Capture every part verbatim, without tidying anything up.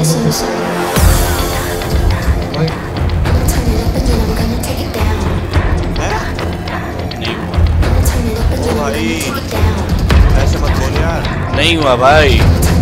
ऐसे मत बोल यार। नहीं हुआ भाई।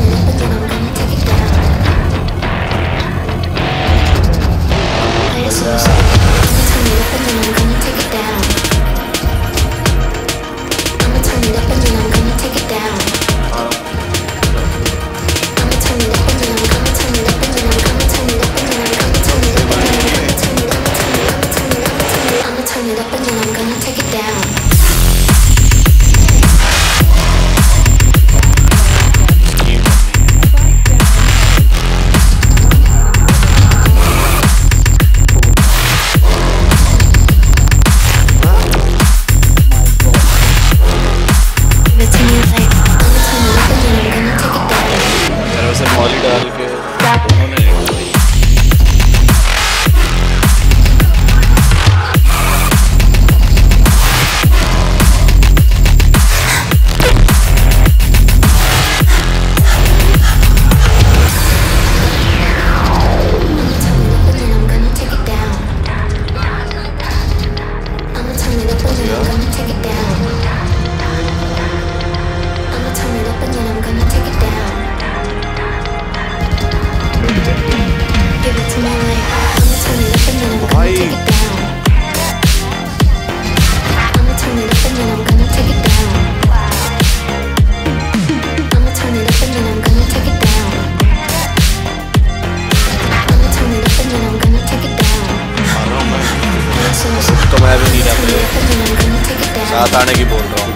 मॉली डाल के उन्होंने तो मैं भी नहीं रहा साथ आने की बोल रहा हूँ।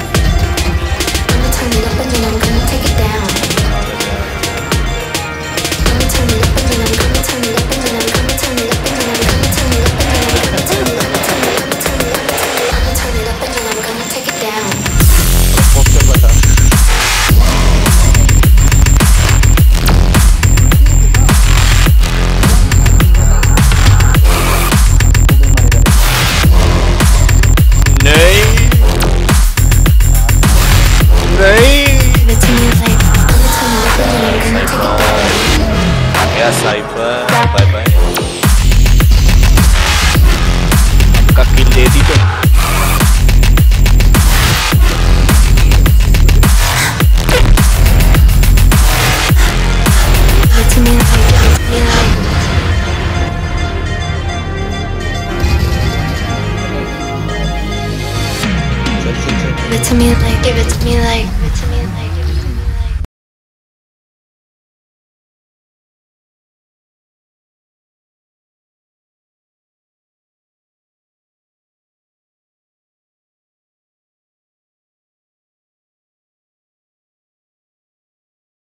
साइफर बाय बाय का किल दे दी तो Give it to me like, give it to me like